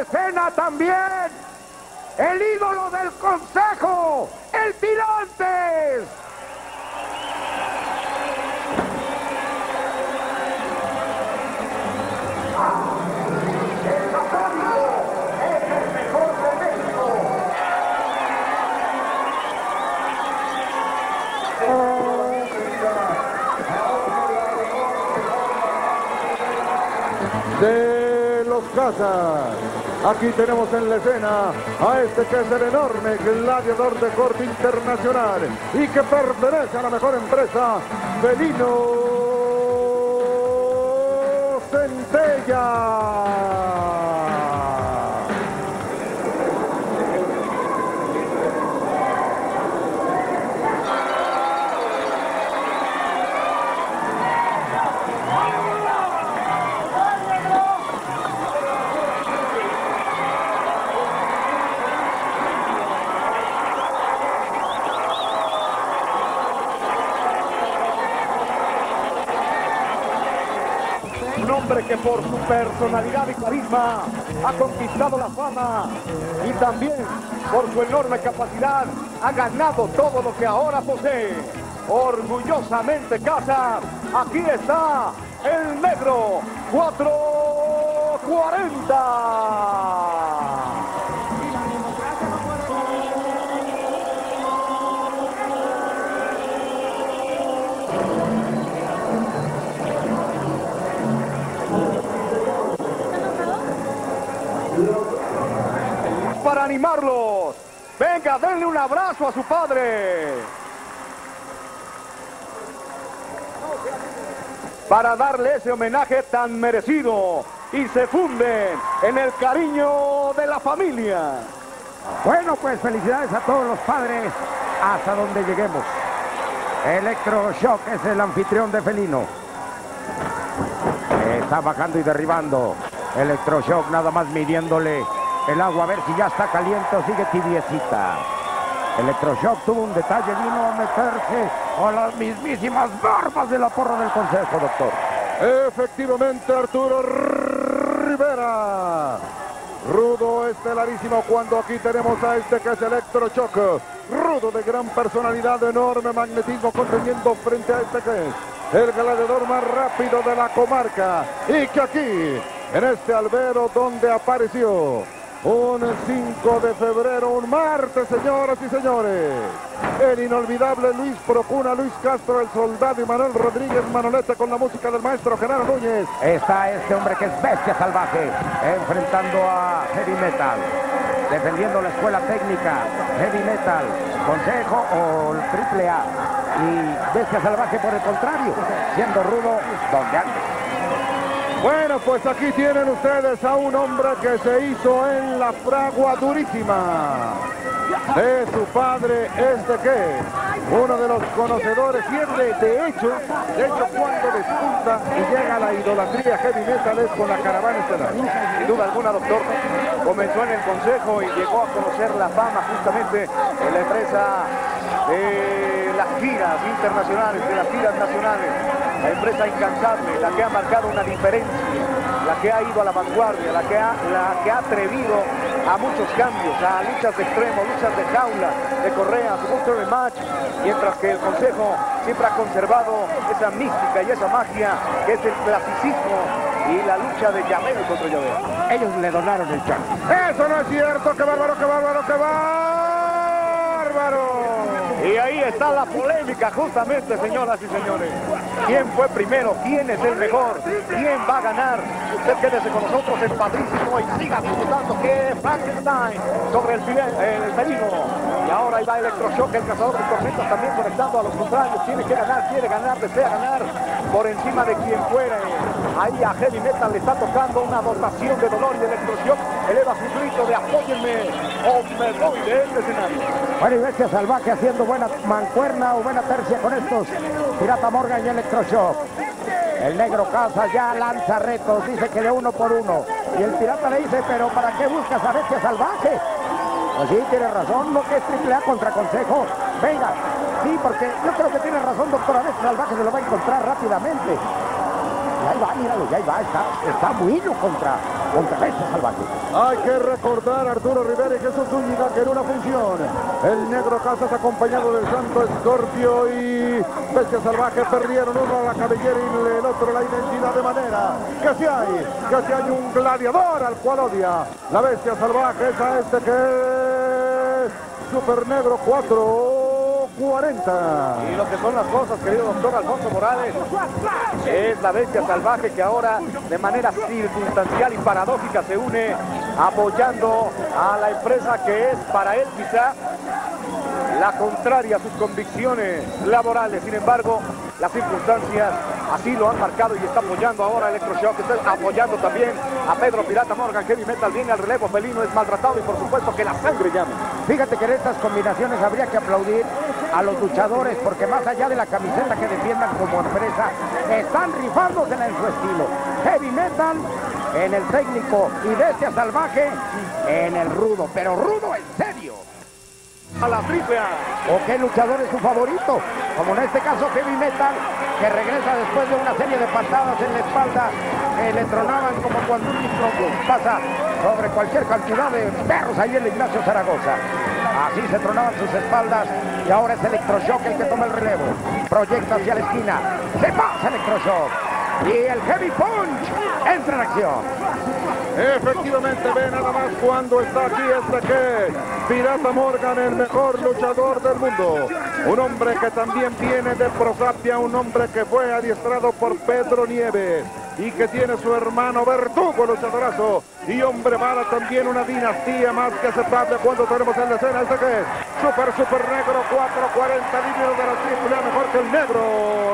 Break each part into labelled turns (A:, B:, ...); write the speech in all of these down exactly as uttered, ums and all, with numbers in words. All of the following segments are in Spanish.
A: escena también el ídolo del consejo, el Tirantes.
B: De los Casas. Aquí tenemos en la escena a este que es el enorme gladiador de corte internacional y que pertenece a la mejor empresa, Felino Centella.
C: Que por su personalidad y carisma ha conquistado la fama y también por su enorme capacidad ha ganado todo lo que ahora posee. Orgullosamente Casas, aquí está el negro cuatro cuarenta. Para animarlos, venga, denle un abrazo a su padre. Para darle ese homenaje tan merecido y se funden en el cariño de la familia.
A: Bueno, pues felicidades a todos los padres hasta donde lleguemos. Electroshock es el anfitrión de Felino. Está bajando y derribando. Electroshock nada más midiéndole el agua a ver si ya está caliente o sigue tibiecita. Electroshock tuvo un detalle, vino a meterse a las mismísimas barbas de la porra del consejo, doctor.
B: Efectivamente, Arturo Rivera. Rudo, estelarísimo, cuando aquí tenemos a este que es Electroshock. Rudo, de gran personalidad, de enorme magnetismo, contendiendo frente a este que es el gladiador más rápido de la comarca. Y que aquí, en este albero donde apareció un cinco de febrero, un martes, señoras y señores, el inolvidable Luis Procuna, Luis Castro, el soldado, y Manuel Rodríguez Manolete con la música del maestro Genaro Núñez.
A: Está este hombre que es bestia salvaje, enfrentando a Heavy Metal, defendiendo la escuela técnica, Heavy Metal, Consejo o Triple A, y bestia salvaje por el contrario, siendo rudo donde antes.
B: Bueno, pues aquí tienen ustedes a un hombre que se hizo en la fragua durísima de su padre, este que uno de los conocedores, y es de, de hecho, de hecho cuando despunta y llega a la idolatría Heavy Metal es con la Caravana Estelar.
C: Sin duda alguna, doctor, comenzó en el consejo y llegó a conocer la fama justamente en la empresa de las giras internacionales, de las giras nacionales. La empresa incansable, la que ha marcado una diferencia, la que ha ido a la vanguardia, la que ha, la que ha atrevido a muchos cambios, a luchas de extremo, luchas de jaula, de correas, mucho de match, mientras que el consejo siempre ha conservado esa mística y esa magia que es el clasicismo y la lucha de llavero contra llavero.
A: Ellos le donaron el chance.
B: Eso no es cierto, qué bárbaro, qué bárbaro, qué bárbaro.
C: Y ahí está la polémica justamente, señoras y señores. ¿Quién fue primero? ¿Quién es el mejor? ¿Quién va a ganar? Usted quédese con nosotros en Padrísimo y siga disfrutando que Frankenstein sobre el, el felino. Y ahora ahí va Electroshock, el cazador de tormentas, también conectando a los contrarios. Tiene que ganar, quiere ganar, desea ganar por encima de quien fuere. Ahí a Heavy Metal le está tocando una dotación de dolor y Electroshock eleva su grito de apóyenme o me voy de este escenario.
A: Bueno, y bestia salvaje haciendo buena mancuerna o buena tercia con estos Pirata Morgan y Electroshock. El negro Casas ya lanza retos, dice que de uno por uno. Y el pirata le dice, pero ¿para qué buscas a bestia salvaje? Pues sí, tiene razón, no que es triple A contra consejo. Venga, sí, porque yo creo que tiene razón, doctor, a bestia salvaje se lo va a encontrar rápidamente. Y ahí va, míralo, ya ahí va, está, está bueno contra contra Bestia Salvaje.
B: Hay que recordar a Arturo Rivera y Jesús Zúñiga que en una función el Negro Casas acompañado del Santo Escorpio y Bestia Salvaje perdieron uno a la cabellera y el otro la identidad, de manera que si hay, que si hay un gladiador al cual odia la Bestia Salvaje, es a este que es Super Negro cuatro cuarenta.
C: Y lo que son las cosas, querido doctor Alfonso Morales, es la Bestia Salvaje que ahora de manera circunstancial y paradójica se une apoyando a la empresa que es para él quizá la contraria a sus convicciones laborales. Sin embargo, las circunstancias así lo han marcado y está apoyando ahora a Electroshock, está apoyando también a Pedro Pirata Morgan. Heavy Metal viene al relevo, Felino es maltratado y por supuesto que la sangre llama.
A: Fíjate que en estas combinaciones habría que aplaudir a los luchadores, porque más allá de la camiseta que defiendan como empresa, están rifándosela en su estilo. Heavy Metal en el técnico y Bestia Salvaje en el rudo, pero rudo en serio.
C: A la triple A.
A: ¿O qué luchador es su favorito? Como en este caso Heavy Metal, que regresa después de una serie de patadas en la espalda que le tronaban como cuando un microbús pasa sobre cualquier cantidad de perros ahí en el Ignacio Zaragoza. Así se tronaban sus espaldas y ahora es Electroshock el que toma el relevo. Proyecta hacia la esquina. Se pasa Electroshock. Y el Heavy Punch entra en acción.
B: Efectivamente, ve nada más cuando está aquí este que Pirata Morgan, el mejor luchador del mundo. Un hombre que también viene de Prosapia, un hombre que fue adiestrado por Pedro Nieves y que tiene su hermano Verdugo, luchadorazo, y hombre bala, también una dinastía más que aceptable cuando tenemos en la escena este que es Super Super Negro cuatro cuarenta, digno de la triple A, mejor que el Negro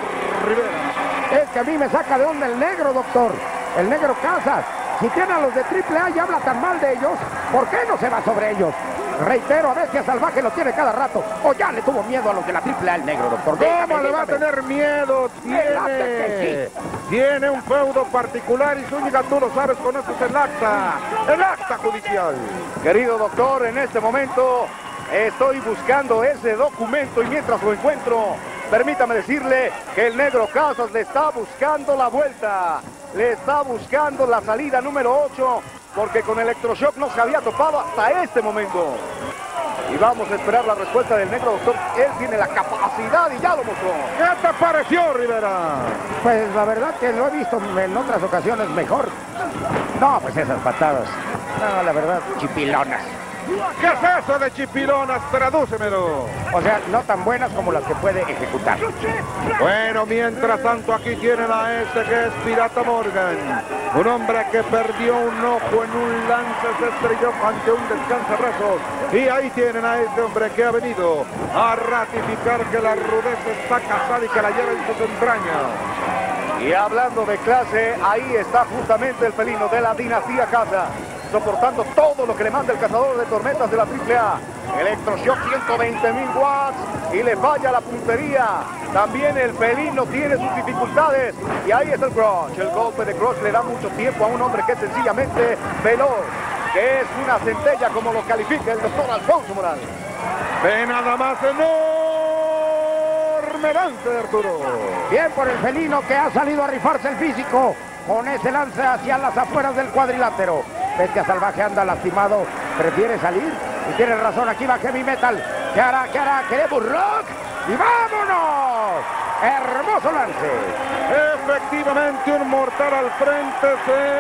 B: Rivera.
A: Es que a mí me saca de onda el negro, doctor. El Negro Casas. Si tiene a los de triple A y habla tan mal de ellos, ¿por qué no se va sobre ellos? Reitero, a Bestia Salvaje lo tiene cada rato. O ya le tuvo miedo a los de la triple A el negro, doctor.
B: ¿Cómo le va a tener miedo? Tiene, tiene un feudo particular y Zúñiga, tú lo sabes, con esto es el acta, el acta judicial.
C: Querido doctor, en este momento estoy buscando ese documento y mientras lo encuentro, permítame decirle que el Negro Casas le está buscando la vuelta. Le está buscando la salida número ocho, porque con Electroshock no se había topado hasta este momento. Y vamos a esperar la respuesta del Negro, doctor. Él tiene la capacidad y ya lo mostró.
B: ¿Qué te pareció, Rivera?
A: Pues la verdad que lo he visto en otras ocasiones mejor. No, pues esas patadas. No, la verdad, chipilonas.
B: ¿Qué es eso de chipilonas? Tradúcemelo.
A: O sea, no tan buenas como las que puede ejecutar.
B: Bueno, mientras tanto aquí tienen a este que es Pirata Morgan. Un hombre que perdió un ojo en un lance, se estrelló ante un descansabrazos. Y ahí tienen a este hombre que ha venido a ratificar que la rudeza está casada y que la lleva en sus entrañas.
C: Y hablando de clase, ahí está justamente el felino de la dinastía Casa, soportando todo lo que le manda el cazador de tormentas de la triple A. Electroshock ciento veinte mil watts y le falla la puntería. También el felino tiene sus dificultades. Y ahí está el crush. El golpe de crush le da mucho tiempo a un hombre que es sencillamente veloz, que es una centella como lo califica el doctor Alfonso Morales.
B: Ve nada más enorme lance de Arturo.
A: Bien por el felino que ha salido a rifarse el físico con ese lance hacia las afueras del cuadrilátero. Bestia Salvaje anda lastimado, prefiere salir y tiene razón. Aquí va Heavy Metal. ¿Qué hará? ¿Qué hará? ¡Queremos rock! ¡Y vámonos! ¡Hermoso lance!
B: Efectivamente, un mortal al frente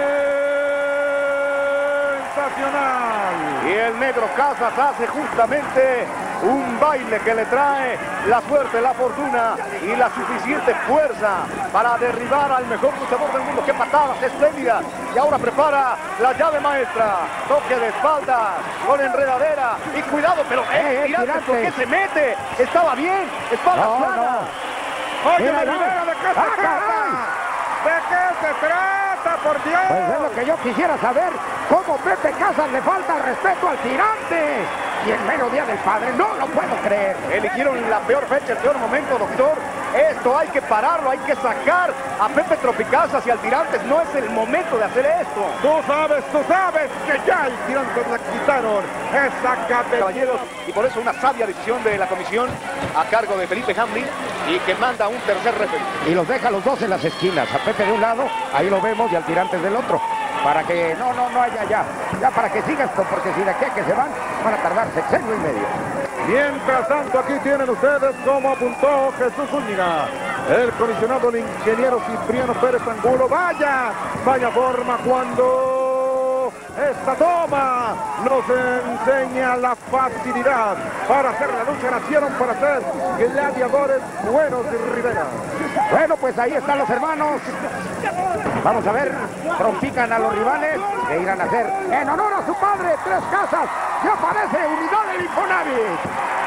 B: sensacional.
C: Y el Negro Casas hace justamente un baile que le trae la suerte, la fortuna y la suficiente fuerza para derribar al mejor luchador del mundo. ¡Qué patadas espléndidas! Y ahora prepara la llave maestra. Toque de espaldas con enredadera. Y cuidado, pero
A: Eh, eh,
C: Tirantes, ¿por qué
A: Tirantes.
C: se mete? Estaba bien. Espaldas
A: No,
C: planas.
B: Oye,
A: Mira,
B: Rivera, ¿de qué se
A: ¡Ah,
B: trata?
A: caray!
B: ¿De qué se trata, por Dios?
A: Pues es lo que yo quisiera saber. ¿Cómo Pepe Casas le falta el respeto al tirante? Y en menos día del padre, no lo puedo creer.
C: Eligieron la peor fecha, el peor momento, doctor. Esto hay que pararlo, hay que sacar a Pepe Tropicazas y al Tirantes. No es el momento de hacer esto.
B: Tú sabes, tú sabes que ya el tirante le quitaron esa cabeza.
C: Caballeros, y por eso una sabia decisión de la comisión a cargo de Felipe Hamlin y que manda un tercer referee.
A: Y los deja los dos en las esquinas. A Pepe de un lado, ahí lo vemos, y al Tirantes del otro. para que no, no, no haya ya, ya para que siga esto, porque si de aquí a que se van, van a tardar sexenio y medio.
B: Mientras tanto, aquí tienen ustedes como apuntó Jesús Zúñiga, el comisionado, el ingeniero Cipriano Pérez Angulo. Vaya, vaya forma cuando esta toma nos enseña la facilidad para hacer la lucha. Nacieron para ser gladiadores buenos y Rivera.
A: Bueno, pues ahí están los hermanos. Vamos a ver, trompican a los rivales que irán a hacer en honor a su padre, Tres Casas. Ya aparece unidad del Infonavit.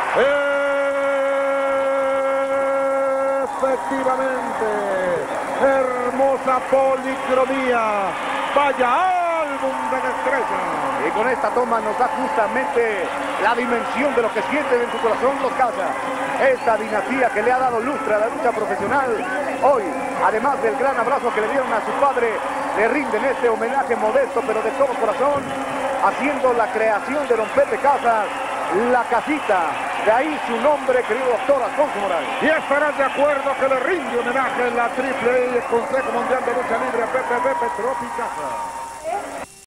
B: Efectivamente, hermosa policromía. Vaya álbum de destreza.
C: Y con esta toma nos da justamente la dimensión de lo que sienten en su corazón los Casas. Esta dinastía que le ha dado lustre a la lucha profesional. Hoy, además del gran abrazo que le dieron a su padre, le rinden este homenaje modesto pero de todo corazón, haciendo la creación de don Pepe Casas, la casita. De ahí su nombre, querido doctor Alfonso Morales.
B: Y estarán de acuerdo que le rinde homenaje en la Triple A, el Consejo Mundial de Lucha Libre a Pepe Pepe Tropi Casas.